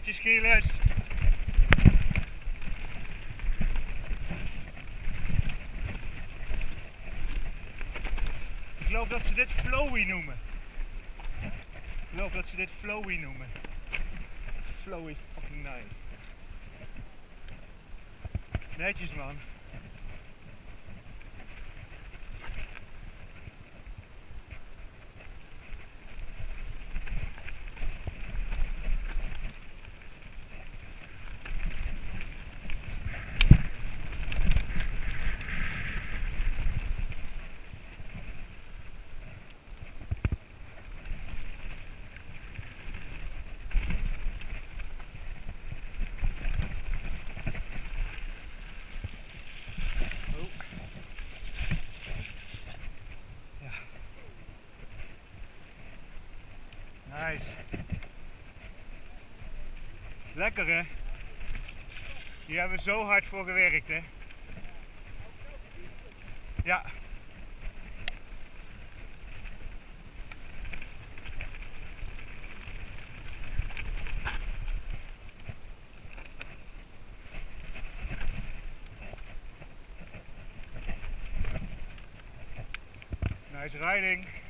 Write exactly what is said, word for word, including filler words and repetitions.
Netjes, Gilles. Ik geloof dat ze dit flowy noemen. Ik geloof dat ze dit flowy noemen. Flowy fucking nice. Netjes, man. Nice. Lekker hè? Hier hebben we zo hard voor gewerkt hè? Ja. Nice riding.